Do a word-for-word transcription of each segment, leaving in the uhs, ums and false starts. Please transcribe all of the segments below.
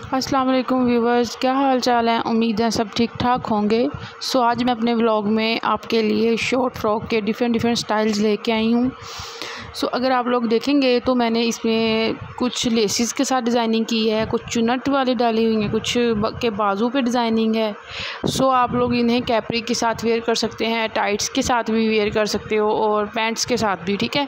अस्सलाम वालेकुम व्यूवर्स, क्या हाल चाल है। उम्मीद है सब ठीक ठाक होंगे। सो आज मैं अपने व्लॉग में आपके लिए शॉर्ट फ्रॉक के डिफरेंट डिफरेंट स्टाइल्स लेके आई हूँ। सो अगर आप लोग देखेंगे तो मैंने इसमें कुछ लेसिस के साथ डिज़ाइनिंग की है, कुछ चुनट वाली डाली हुई है, कुछ के बाजू पे डिज़ाइनिंग है। सो आप लोग इन्हें कैपरी के साथ वेयर कर सकते हैं, टाइट्स के साथ भी वेयर कर सकते हो और पैंट्स के साथ भी। ठीक है,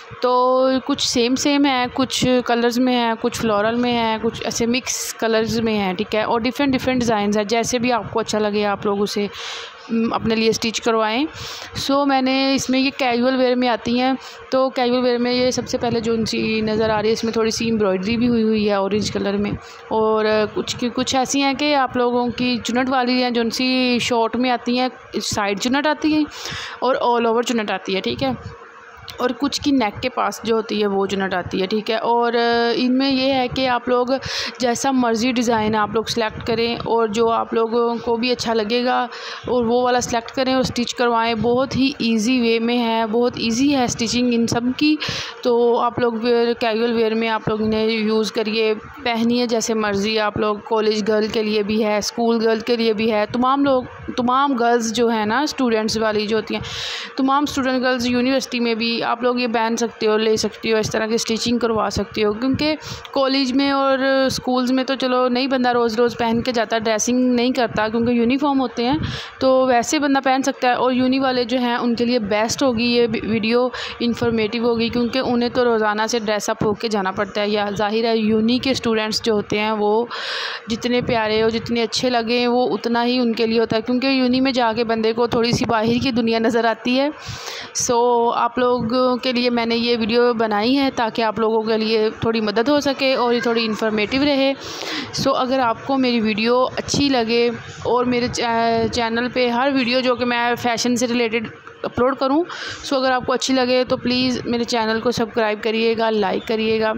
तो कुछ सेम सेम है, कुछ कलर्स में है, कुछ फ्लोरल में है, कुछ ऐसे मिक्स कलर्स में है। ठीक है, और डिफरेंट डिफरेंट डिज़ाइन है। जैसे भी आपको अच्छा लगे आप लोग उसे अपने लिए स्टिच करवाएं। सो so, मैंने इसमें ये कैजुअल वेयर में आती हैं। तो कैजुअल वेयर में ये सबसे पहले जो सी नज़र आ रही है, इसमें थोड़ी सी एम्ब्रॉयडरी भी हुई हुई है ऑरेंज कलर में। और कुछ की कुछ ऐसी हैं कि आप लोगों की चुनट वाली हैं, जो सी शॉर्ट में आती हैं, साइड चुनट आती है और ऑल ओवर चुनट आती है। ठीक है, और कुछ की नेक के पास जो होती है वो चुनट आती है। ठीक है, और इनमें ये है कि आप लोग जैसा मर्ज़ी डिज़ाइन आप लोग सेलेक्ट करें और जो आप लोगों को भी अच्छा लगेगा और वो वाला सेलेक्ट करें और स्टिच करवाएं। बहुत ही इजी वे में है, बहुत इजी है स्टिचिंग इन सब की। तो आप लोग वेयर कैजुअल वेयर में आप लोग इन्हें यूज़ करिए, पहनिए जैसे मर्ज़ी। आप लोग कॉलेज गर्ल के लिए भी है, स्कूल गर्ल के लिए भी है, तमाम लोग तमाम गर्ल्स जो है ना, स्टूडेंट्स वाली जो होती हैं, तमाम स्टूडेंट गर्ल्स यूनिवर्सिटी में भी आप लोग ये पहन सकते हो, ले सकती हो, इस तरह की स्टिचिंग करवा सकते हो। क्योंकि कॉलेज में और स्कूल्स में तो चलो नहीं बंदा रोज़ रोज़ पहन के जाता, ड्रेसिंग नहीं करता क्योंकि यूनिफॉर्म होते हैं, तो वैसे बंदा पहन सकता है। और यूनी वाले जो हैं उनके लिए बेस्ट होगी ये वीडियो, इन्फॉर्मेटिव होगी, क्योंकि उन्हें तो रोज़ाना से ड्रेसअप होके जाना पड़ता है। या ज़ाहिर है यूनी के स्टूडेंट्स जो होते हैं वो जितने प्यारे और जितने अच्छे लगे वो उतना ही उनके लिए होता है, क्योंकि यूनी में जाके बंदे को थोड़ी सी बाहर की दुनिया नज़र आती है। सो आप लोग के लिए मैंने ये वीडियो बनाई है ताकि आप लोगों के लिए थोड़ी मदद हो सके और ये थोड़ी इन्फॉर्मेटिव रहे। सो अगर आपको मेरी वीडियो अच्छी लगे और मेरे चैनल पे हर वीडियो जो कि मैं फ़ैशन से रिलेटेड अपलोड करूं, सो अगर आपको अच्छी लगे तो प्लीज़ मेरे चैनल को सब्सक्राइब करिएगा, लाइक करिएगा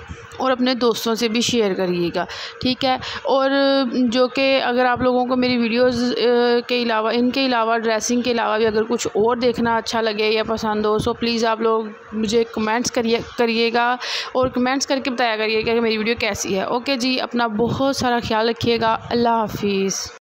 और अपने दोस्तों से भी शेयर करिएगा। ठीक है, और जो कि अगर आप लोगों को मेरी वीडियोस के अलावा, इनके अलावा, ड्रेसिंग के अलावा भी अगर कुछ और देखना अच्छा लगे या पसंद हो, सो प्लीज़ आप लोग मुझे कमेंट्स करिए करिएगा और कमेंट्स करके बताया करिएगा कि मेरी वीडियो कैसी है। ओके जी, अपना बहुत सारा ख्याल रखिएगा। अल्लाह हाफिज़।